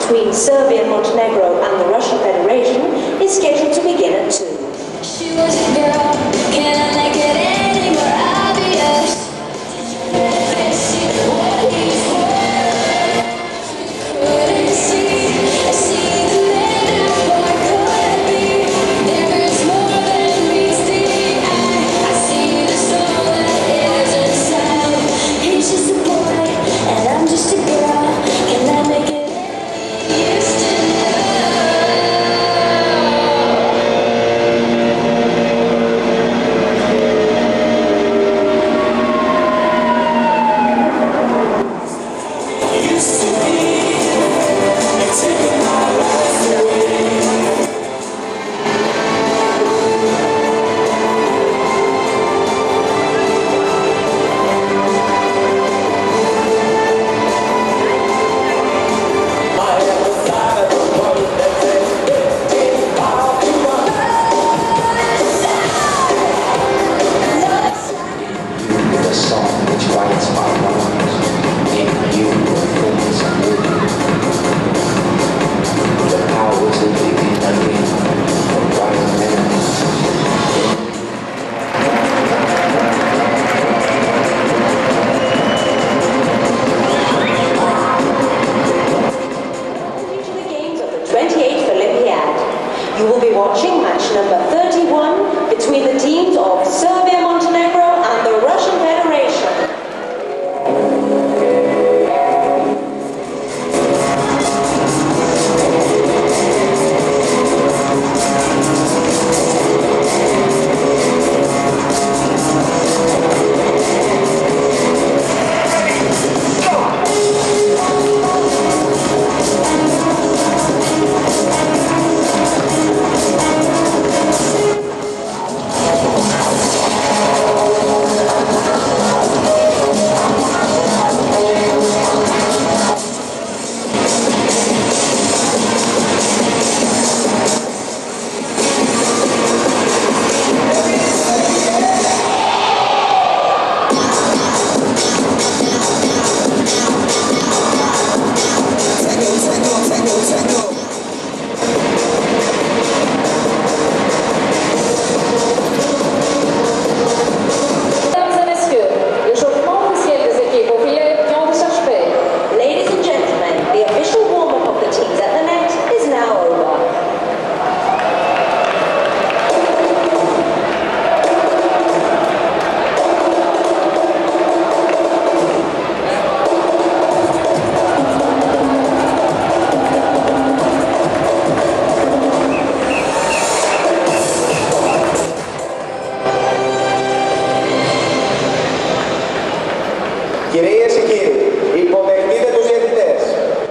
between Serbia, Montenegro and the Russian Federation is scheduled to begin at 2. She was a girl, can I make it any more obvious? Couldn't see what he's worth. Couldn't see, I see the man I thought could be. There is more than meets the eye. I see the soul that is inside. He's just a boy, and I'm just a girl. Can I make it any use to You will be watching match number 31 between the teams of Serbia, Montenegro and the Russian Federation. Κυρίες και κύριοι, υποδεχτείτε τους διαιτητές.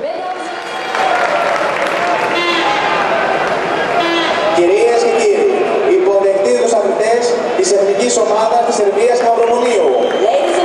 Κυρίες και κύριοι, υποδεχτείτε τους αθλητές της εθνικής ομάδας της Σερβίας Μαυρομονίου.